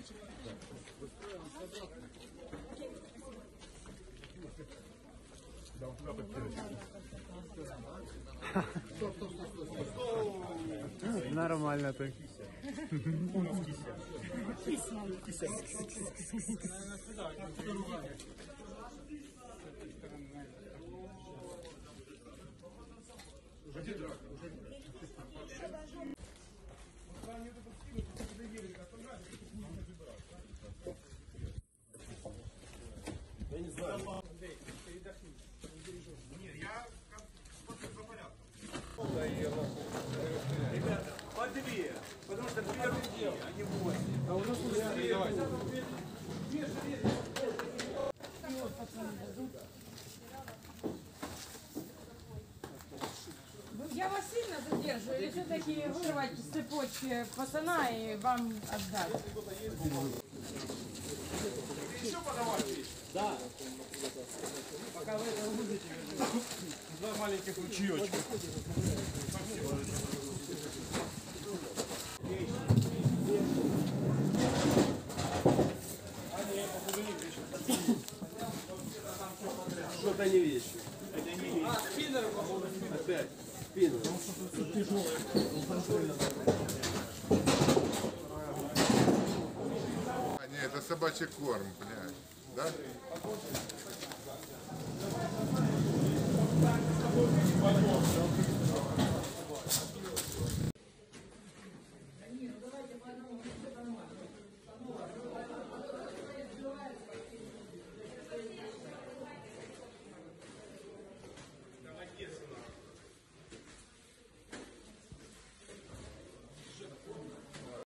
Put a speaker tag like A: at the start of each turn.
A: Нормально так.
B: У нас кися. Кися. Я не знаю. Нет, я смотрю по порядку. Ребята, по две. Потому что первый день, а не 8. А у нас быстрее.
C: Я вас сильно задерживаю, или все-таки вырвать с цепочки пацана и вам отдать?
B: Еще подавать? Да. Пока вы это будете. Два маленьких ручеечка.
D: Что-то не вещи.
B: Это не есть.
D: Спиннер, опять. Спиннер.
E: А, не, это собачий корм, блядь. Да?